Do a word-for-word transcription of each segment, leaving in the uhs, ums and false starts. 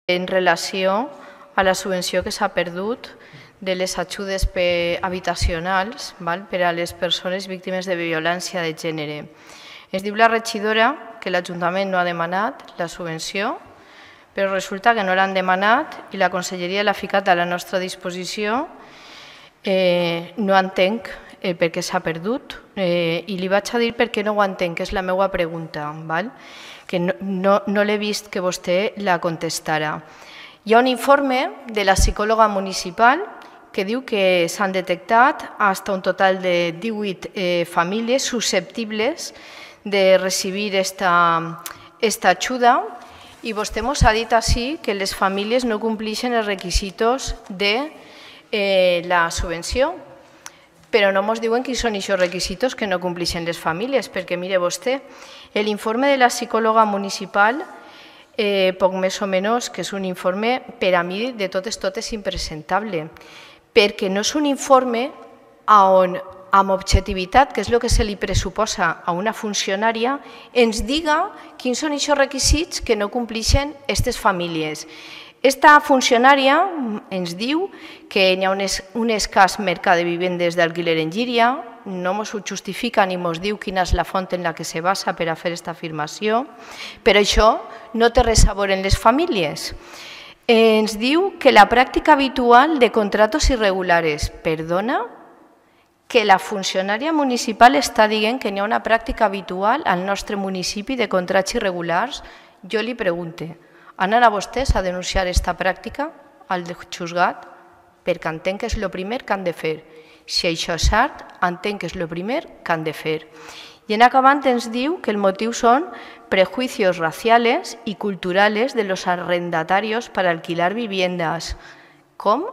en relació a la subvenció que s'ha perdut de les ajudes habitacionals per a les persones víctimes de violència de gènere. Ens diu la regidora que l'Ajuntament no ha demanat la subvenció, però resulta que no l'han demanat i la Conselleria l'ha ficat a la nostra disposició. No entenc per què s'ha perdut i li vaig a dir per què no ho entenc, que és la meva pregunta, que no l'he vist que vostè la contestara. Hi ha un informe de la psicòloga municipal que diu que s'han detectat fins a un total de divuit famílies susceptibles de recibir aquesta ajuda i vostè ens ha dit així que les famílies no compleixen els requisits de la subvenció, però no ens diuen quins són aquests requisits que no compleixen les famílies, perquè mire vostè, l'informe de la psicòloga municipal, poc més o menys, que és un informe per a mi de totes totes impresentable, perquè no és un informe on amb objectivitat, que és el que se li pressuposa a una funcionària, ens diga quins són aquests requisits que no compleixen aquestes famílies. Esta funcionària ens diu que hi ha un escàs mercat de vivendes d'alquiler en Llíria, no ens ho justifica ni ens diu quina és la font en la que se basa per a fer aquesta afirmació, però això no té res a veure amb les famílies. Ens diu que la pràctica habitual de contratos irregulares, perdona, que la funcionària municipal està dient que hi ha una pràctica habitual al nostre municipi de contrats irregulars. Jo li pregunte, han anat vostès a denunciar aquesta pràctica al juzgat? Perquè entenc que és el primer que han de fer. Si això és cert, entenc que és el primer que han de fer. I en acabant ens diu que el motiu són prejuicios raciales y culturales de los arrendatarios para alquilar viviendas. Com?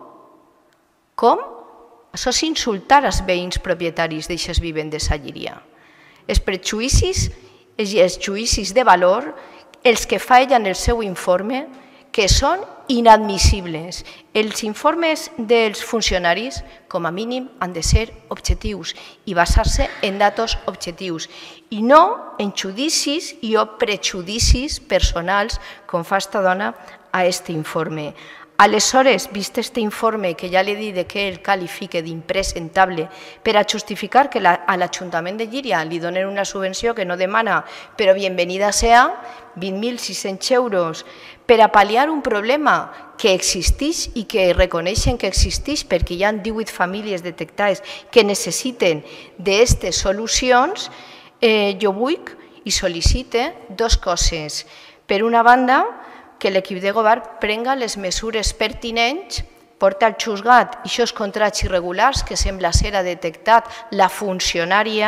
Com? Això és insultar els veïns propietaris d'aquestes vivendes a Llíria. Els prejudicis i els judicis de valor, els que fa ella en el seu informe, que són inadmissibles. Els informes dels funcionaris, com a mínim, han de ser objectius i basar-se en datos objectius i no en judicis i o prejudicis personals, com fa esta dona a aquest informe. Aleshores, vist aquest informe, que ja li he dit que el qualifique d'impresentable per a justificar que a l'Ajuntament de Llíria li donen una subvenció que no demana, però bienvenida sea, vint mil sis-cents euros, per a pal·liar un problema que existeix i que reconeixen que existeix perquè hi ha divuit famílies detectades que necessiten d'aquestes solucions, jo vull i sol·licite dues coses. Per una banda, que l'equip de govern prenga les mesures pertinents, porta al juzgat aquests contrats irregulars que sembla ser ha detectat la funcionària,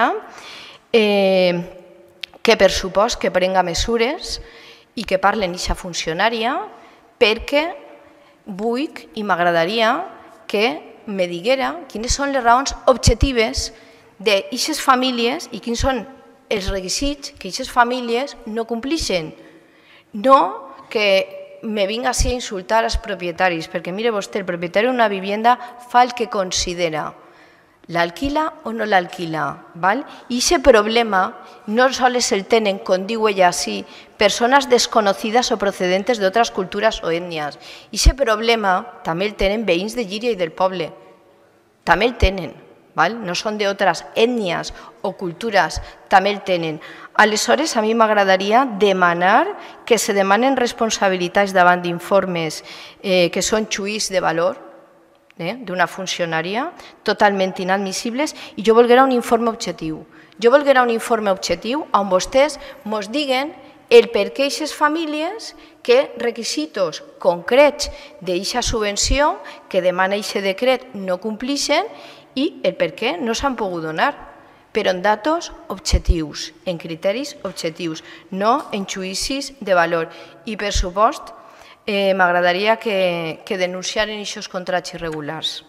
que per supost que prenga mesures i que parlen aquesta funcionària, perquè vull i m'agradaria que me diguera quines són les raons objectives d'aquestes famílies i quins són els requisits que aquestes famílies no compleixen. No que me vinga així a insultar als propietaris, perquè mire vostè, el propietari d'una vivienda fa el que considera, l'alquila o no l'alquila, i aquest problema no sols el tenen, com diu ella així, persones desconocidas o procedentes d'altres cultures o ètnies. I aquest problema també el tenen veïns de Llíria i del poble, també el tenen, no són d'altres ètnies o cultures, també el tenen. Aleshores, a mi m'agradaria demanar que se demanen responsabilitats davant d'informes que són juís de valor d'una funcionària totalment inadmissibles i jo volguera un informe objectiu. Jo volguera un informe objectiu on vostès ens diguen el per què aquestes famílies, que requisits concrets d'aquesta subvenció que demana aquest decret no compleixen i el per què no s'han pogut donar, però en datos objectius, en criteris objectius, no en judicis de valor. I, per supost, m'agradaria que denunciaren aquests contrats irregulars.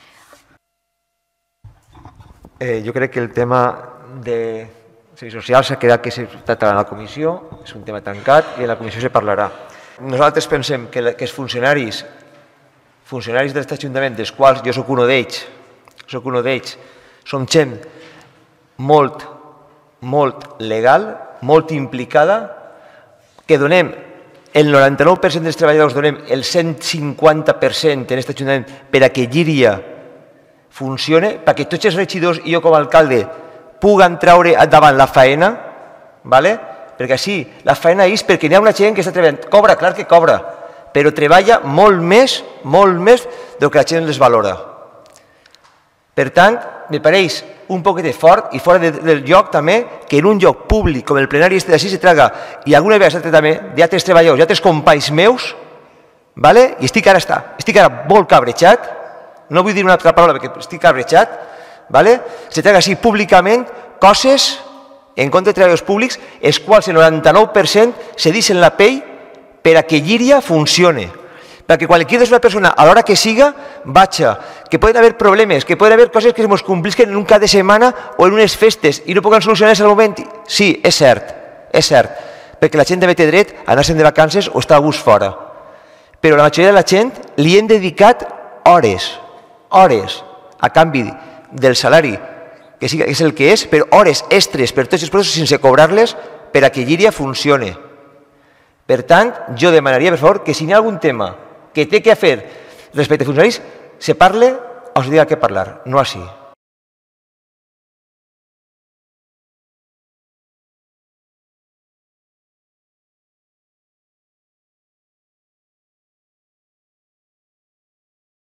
Jo crec que el tema de serveis socials s'ha quedat que s'ha tractat a la comissió, és un tema tancat i a la comissió se parlarà. Nosaltres pensem que els funcionaris, funcionaris d'aquest Ajuntament, dels quals jo soc un d'ells, soc un d'ells, som gent molt, molt legal, molt implicada, que donem el noranta-nou per cent dels treballadors donem el cent cinquanta per cent en aquest Ajuntament per a que Llíria funcione, perquè tots els regidors i jo com a alcalde puguen treure endavant la faena, ¿vale? Perquè sí, la faena és perquè n'hi ha una gent que està treballant. Cobra, clar que cobra, però treballa molt més, molt més del que la gent les valora. Per tant, me pareix un poquet fort i fora de, del lloc també que en un lloc públic com el plenari este d'ací se traga, i alguna vegada s'ha també d'altres treballadors i altres companys meus, ¿vale? I estic ara, està, estic ara molt cabrejat, no vull dir una altra paraula perquè estic cabrejat, ¿vale? Se traga així públicament coses en contra de treballadors públics, els quals el noranta-nou per cent se deixen la pell per a que Llíria funcione. Perquè qualsevol una persona, a l'hora que siga, vaja, que poden haver problemes, que poden haver coses que es complisquen en un cap de setmana o en unes festes i no poden solucionar-se al moment. Sí, és cert, és cert, perquè la gent també té dret a anar-se'n de vacances o estar a gust fora. Però la majoria de la gent li hem dedicat hores, hores, a canvi del salari, que sí, és el que és, però hores extres per tots els processos sense cobrar-les per a que Llíria funcione. Per tant, jo demanaria, per favor, que si hi ha algun tema que té que fer respecte a funcionaris, se parle o se diga que parlar, no així.